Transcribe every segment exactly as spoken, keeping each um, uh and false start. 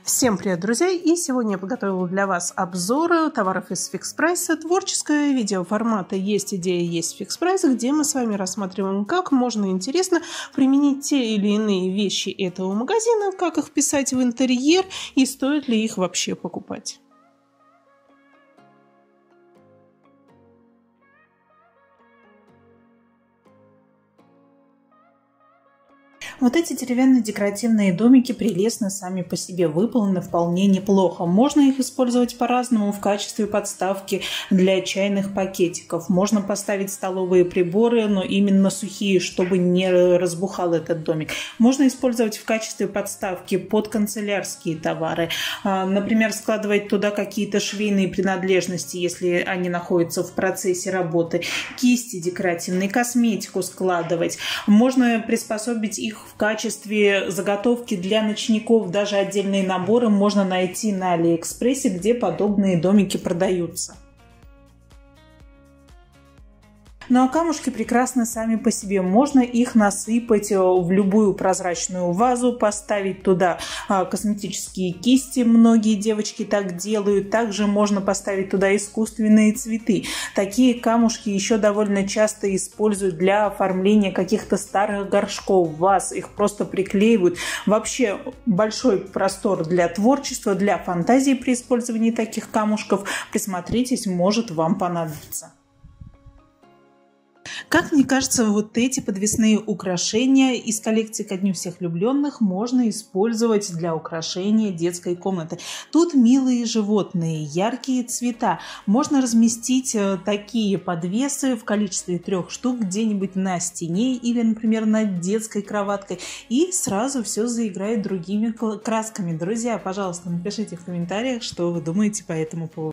Всем привет, друзья! И сегодня я подготовила для вас обзоры товаров из Fix Price. Творческое видео формата «Есть идея, есть Fix Price», где мы с вами рассматриваем, как можно интересно применить те или иные вещи этого магазина, как их вписать в интерьер и стоит ли их вообще покупать. Вот эти деревянные декоративные домики прелестно сами по себе, выполнены вполне неплохо. Можно их использовать по-разному в качестве подставки для чайных пакетиков. Можно поставить столовые приборы, но именно сухие, чтобы не разбухал этот домик. Можно использовать в качестве подставки под канцелярские товары. Например, складывать туда какие-то швейные принадлежности, если они находятся в процессе работы. Кисти декоративные, косметику складывать. Можно приспособить их в качестве заготовки для ночников. Даже отдельные наборы можно найти на Алиэкспрессе, где подобные домики продаются. Ну а камушки прекрасны сами по себе. Можно их насыпать в любую прозрачную вазу, поставить туда косметические кисти. Многие девочки так делают. Также можно поставить туда искусственные цветы. Такие камушки еще довольно часто используют для оформления каких-то старых горшков, ваз. Их просто приклеивают. Вообще большой простор для творчества, для фантазии при использовании таких камушков. Присмотритесь, может вам понадобиться. Как мне кажется, вот эти подвесные украшения из коллекции «Ко дню всех влюбленных» можно использовать для украшения детской комнаты. Тут милые животные, яркие цвета. Можно разместить такие подвесы в количестве трех штук где-нибудь на стене или, например, над детской кроваткой. И сразу все заиграет другими красками. Друзья, пожалуйста, напишите в комментариях, что вы думаете по этому поводу.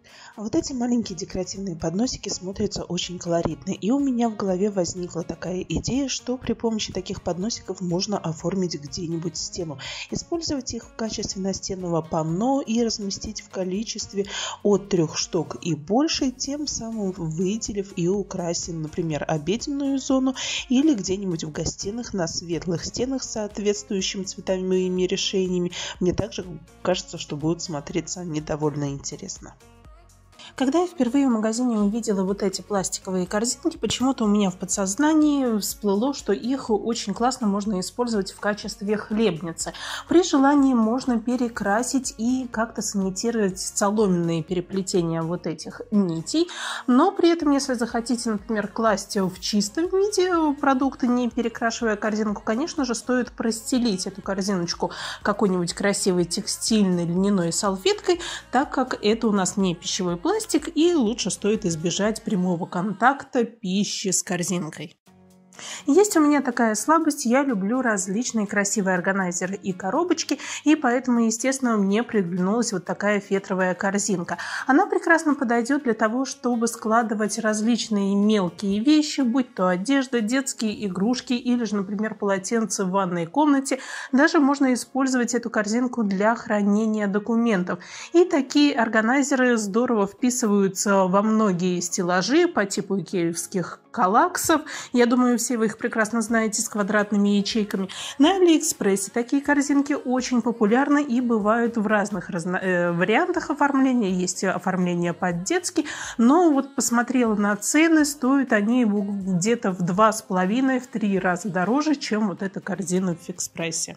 А вот эти маленькие декоративные подносики смотрятся очень колоритно. И у меня в голове возникла такая идея, что при помощи таких подносиков можно оформить где-нибудь стену. Использовать их в качестве настенного панно и разместить в количестве от трех штук и больше, тем самым выделив и украсив, например, обеденную зону или где-нибудь в гостиных на светлых стенах с соответствующими цветовыми решениями. Мне также кажется, что будет смотреться не довольно интересно. Когда я впервые в магазине увидела вот эти пластиковые корзинки, почему-то у меня в подсознании всплыло, что их очень классно можно использовать в качестве хлебницы. При желании можно перекрасить и как-то сымитировать соломенные переплетения вот этих нитей. Но при этом, если захотите, например, класть в чистом виде продукты, не перекрашивая корзинку, конечно же, стоит простелить эту корзиночку какой-нибудь красивой текстильной льняной салфеткой, так как это у нас не пищевой пластик, и лучше стоит избежать прямого контакта пищи с корзинкой. Есть у меня такая слабость, я люблю различные красивые органайзеры и коробочки, и поэтому, естественно, мне приглянулась вот такая фетровая корзинка. Она прекрасно подойдет для того, чтобы складывать различные мелкие вещи, будь то одежда, детские игрушки или же, например, полотенце в ванной комнате. Даже можно использовать эту корзинку для хранения документов. И такие органайзеры здорово вписываются во многие стеллажи по типу икеевских калаксов. Я думаю, все вы их прекрасно знаете, с квадратными ячейками. На Алиэкспрессе такие корзинки очень популярны и бывают в разных разно... э, вариантах оформления. Есть оформление по-детски, но вот посмотрела на цены, стоят они где-то в два с половиной, в три раза дороже, чем вот эта корзина в Fix Price.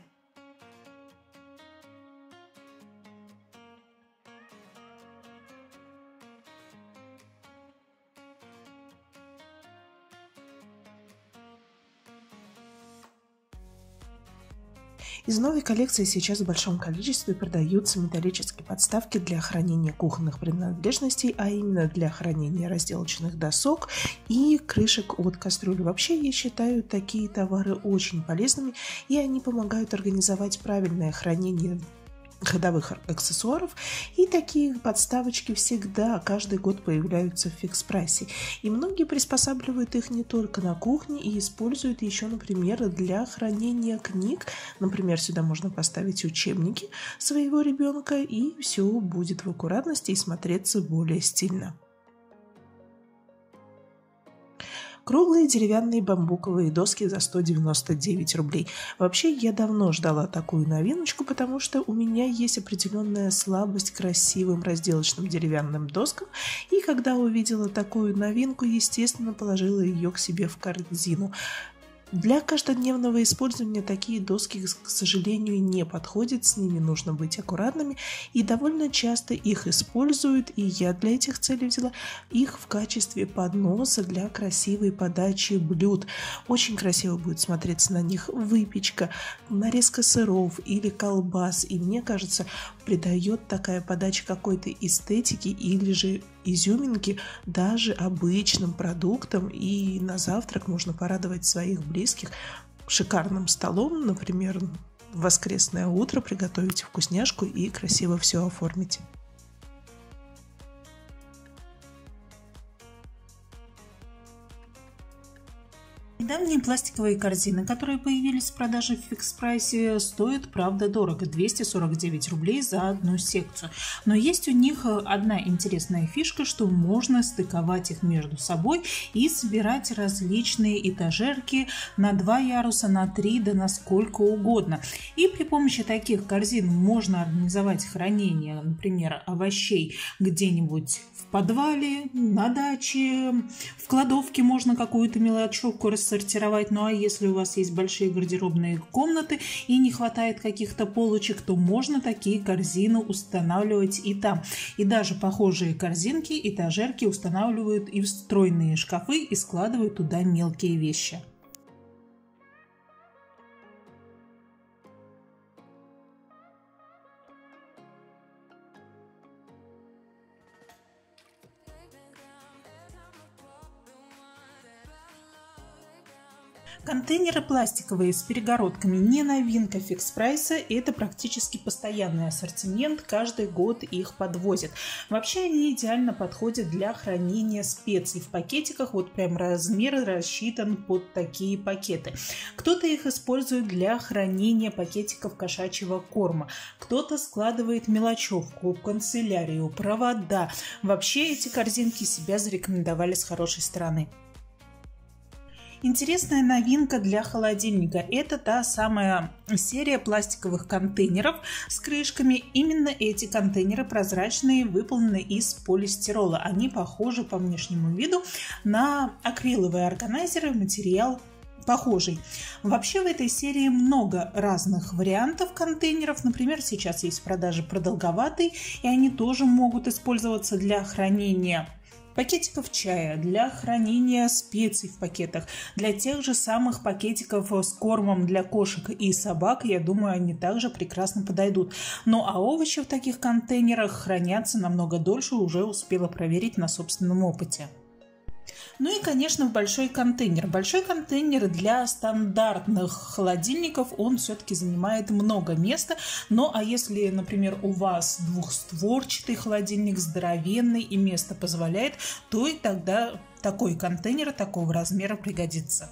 Из новой коллекции сейчас в большом количестве продаются металлические подставки для хранения кухонных принадлежностей, а именно для хранения разделочных досок и крышек от кастрюли. Вообще, я считаю такие товары очень полезными, и они помогают организовать правильное хранение ходовых аксессуаров, и такие подставочки всегда каждый год появляются в Fix Price. И многие приспосабливают их не только на кухне и используют еще, например, для хранения книг. Например, сюда можно поставить учебники своего ребенка, и все будет в аккуратности и смотреться более стильно. Круглые деревянные бамбуковые доски за сто девяносто девять рублей. Вообще, я давно ждала такую новиночку, потому что у меня есть определенная слабость к красивым разделочным деревянным доскам, и когда увидела такую новинку, естественно, положила ее к себе в корзину. Для каждодневного использования такие доски, к сожалению, не подходят, с ними нужно быть аккуратными, и довольно часто их используют, и я для этих целей взяла их в качестве подноса для красивой подачи блюд. Очень красиво будет смотреться на них выпечка, нарезка сыров или колбас, и мне кажется, придает такая подача какой-то эстетики или же изюминки даже обычным продуктам, и на завтрак можно порадовать своих близких шикарным столом, например, в воскресное утро приготовить вкусняшку и красиво все оформить. Недавние пластиковые корзины, которые появились в продаже в фикс-прайсе, стоят, правда, дорого – двести сорок девять рублей за одну секцию. Но есть у них одна интересная фишка, что можно стыковать их между собой и собирать различные этажерки на два яруса, на три, да на сколько угодно. И при помощи таких корзин можно организовать хранение, например, овощей где-нибудь в подвале, на даче, в кладовке можно какую-то мелочевку рассортировать. Ну а если у вас есть большие гардеробные комнаты и не хватает каких-то полочек, то можно такие корзины устанавливать и там. И даже похожие корзинки, этажерки устанавливают и в встроенные шкафы и складывают туда мелкие вещи. Контейнеры пластиковые с перегородками не новинка фикс-прайса, это практически постоянный ассортимент, каждый год их подвозят. Вообще они идеально подходят для хранения специй в пакетиках, вот прям размер рассчитан под такие пакеты. Кто-то их использует для хранения пакетиков кошачьего корма, кто-то складывает мелочевку, канцелярию, провода. Вообще эти корзинки себя зарекомендовали с хорошей стороны. Интересная новинка для холодильника – это та самая серия пластиковых контейнеров с крышками. Именно эти контейнеры прозрачные, выполнены из полистирола. Они похожи по внешнему виду на акриловые органайзеры, материал похожий. Вообще в этой серии много разных вариантов контейнеров. Например, сейчас есть в продаже продолговатый, и они тоже могут использоваться для хранения пакетиков чая, для хранения специй в пакетах, для тех же самых пакетиков с кормом для кошек и собак, я думаю, они также прекрасно подойдут. Ну а овощи в таких контейнерах хранятся намного дольше, уже успела проверить на собственном опыте. Ну и, конечно, большой контейнер. Большой контейнер для стандартных холодильников, он все-таки занимает много места. Ну а если, например, у вас двухстворчатый холодильник, здоровенный и место позволяет, то и тогда такой контейнер такого размера пригодится.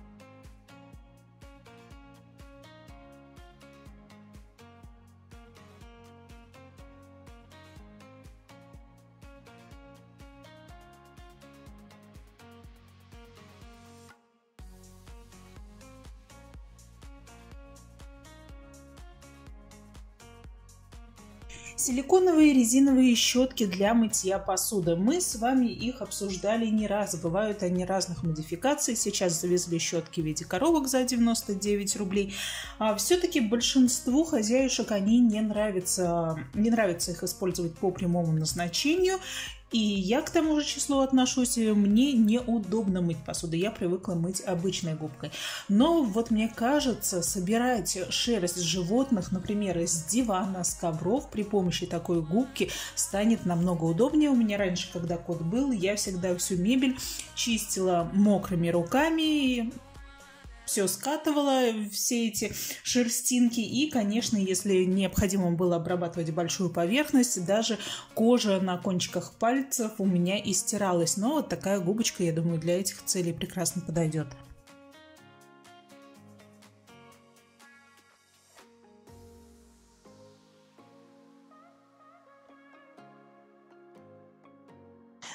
Силиконовые резиновые щетки для мытья посуды. Мы с вами их обсуждали не раз. Бывают они разных модификаций. Сейчас завезли щетки в виде коробок за девяносто девять рублей. А все-таки большинству хозяюшек они не нравятся. Не нравится их использовать по прямому назначению. И я к тому же числу отношусь, мне неудобно мыть посуду, я привыкла мыть обычной губкой. Но вот мне кажется, собирать шерсть животных, например, из дивана, с ковров при помощи такой губки станет намного удобнее. У меня раньше, когда кот был, я всегда всю мебель чистила мокрыми руками, все скатывала, все эти шерстинки. И, конечно, если необходимо было обрабатывать большую поверхность, даже кожа на кончиках пальцев у меня и стиралась. Но вот такая губочка, я думаю, для этих целей прекрасно подойдет.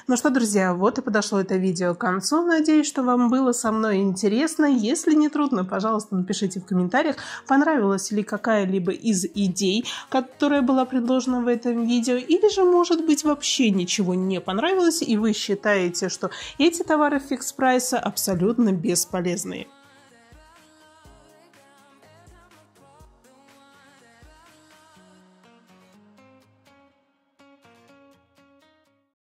Ну что, друзья, вот и подошло это видео к концу. Надеюсь, что вам было со мной интересно. Если не трудно, пожалуйста, напишите в комментариях, понравилась ли какая-либо из идей, которая была предложена в этом видео, или же, может быть, вообще ничего не понравилось, и вы считаете, что эти товары фикс-прайса абсолютно бесполезные.